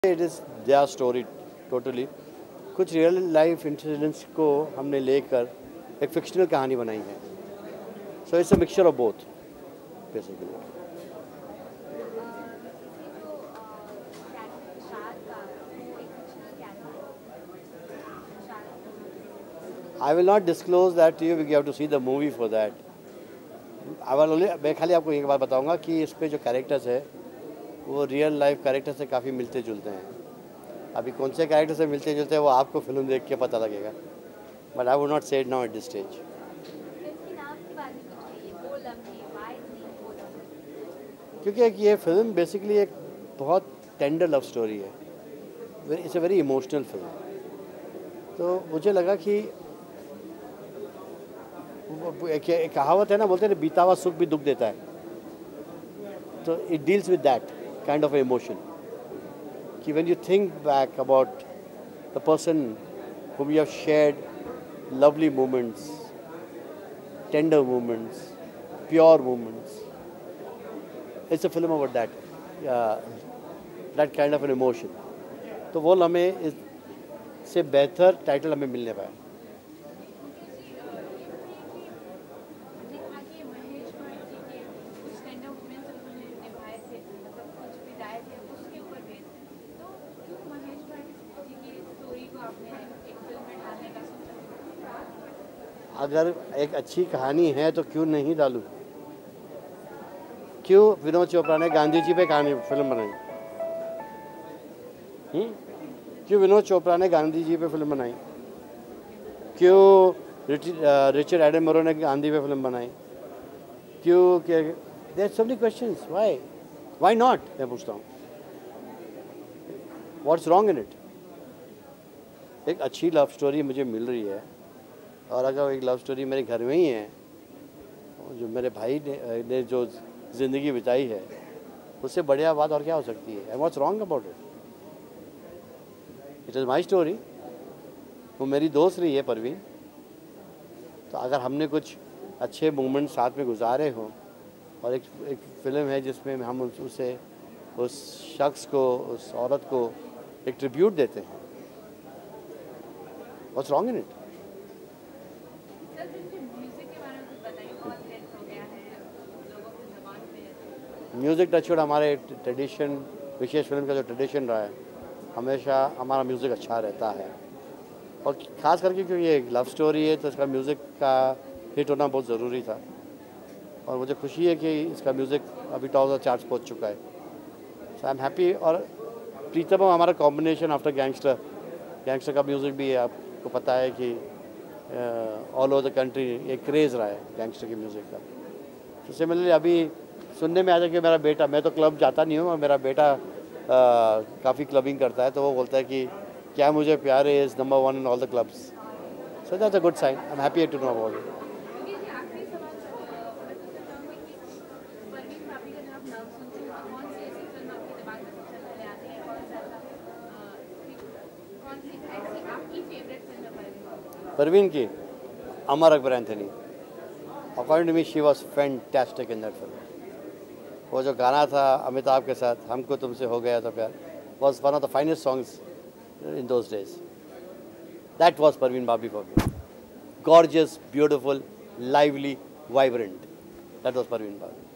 It is there story totally. कुछ real life incidents को हमने लेकर एक फिक्शनल कहानी बनाई है। So it's a mixture of both basically. I will not disclose that to you because you have to see the movie for that. मैं खाली आपको एक बात बताऊंगा कि इस पे जो कैरेक्टर्स है वो रियल लाइफ कैरेक्टर से काफ़ी मिलते जुलते हैं। अभी कौन से कैरेक्टर से मिलते जुलते हैं वो आपको फिल्म देख के पता लगेगा, but I would not say it now at this stage. क्योंकि ये फिल्म बेसिकली एक बहुत टेंडर लव स्टोरी है। It's a very emotional film. तो मुझे लगा कि एक कहावत है ना, बोलते हैं बीता हुआ सुख भी दुख देता है। तो it deals with that kind of emotion कि when you think back about the person whom you have shared lovely moments, tender moments, pure moments. It's a film about that, that kind of an emotion. तो वो लम्हे इससे बेहतर title हमें मिलने पाया। अगर एक अच्छी कहानी है तो क्यों नहीं डालूं? क्यों विनोद चोपड़ा ने गांधी जी पे कहानी फिल्म बनाई? क्यों विनोद चोपड़ा ने गांधी जी पे फिल्म बनाई? क्यों रिचर्ड एटनबरो ने गांधी पे फिल्म बनाई? क्यों? There are so many questions. Why not? मैं पूछता हूँ, व्हाट्स रॉन्ग इन इट? एक अच्छी लव स्टोरी मुझे मिल रही है, और अगर एक लव स्टोरी मेरे घर में ही है, जो मेरे भाई ने जो ज़िंदगी बिताई है, उससे बढ़िया बात और क्या हो सकती है? And what's wrong about it? It is my story. वो मेरी दोस्त रही है परवीन। तो अगर हमने कुछ अच्छे मोमेंट साथ में गुजारे हों, और एक फ़िल्म है जिसमें हम उसे उस शख्स को, उस औरत को एक ट्रिब्यूट देते हैं, what's wrong in it? Music touchwood हमारे ट्रेडिशन, विशेष फिल्म का जो ट्रेडिशन रहा है, हमेशा हमारा म्यूज़िक अच्छा रहता है। और ख़ास करके क्योंकि ये लव स्टोरी है तो इसका म्यूज़िक का हिट होना बहुत ज़रूरी था। और मुझे खुशी है कि इसका म्यूज़िक अभी टॉप ऑफ द चार्ट्स पहुंच चुका है। So I am happy. और प्रीतम हमारा कॉम्बिनेशन आफ्टर गैंगस्टर का म्यूज़िक भी है। आपको पता है कि ऑल ओवर द कंट्री एक क्रेज़ रहा है गैंगस्टर के म्यूज़िक का। तो सिमिलरली अभी सुनने में आ जाए कि मेरा बेटा, मैं तो क्लब जाता नहीं हूँ, और मेरा बेटा काफ़ी क्लबिंग करता है, तो वो बोलता है कि क्या मुझे प्यार है is number 1 in all the clubs. So that's a good sign. I am happy to know about it. Parveen की Amar Akbar Anthony. According to me she was fantastic in that film. वो जो गाना था अमिताभ के साथ, हमको तुमसे हो गया था प्यार, was one of the finest songs in those days. That was Parveen Babi for me. Gorgeous, beautiful, lively, vibrant. That was Parveen Babi.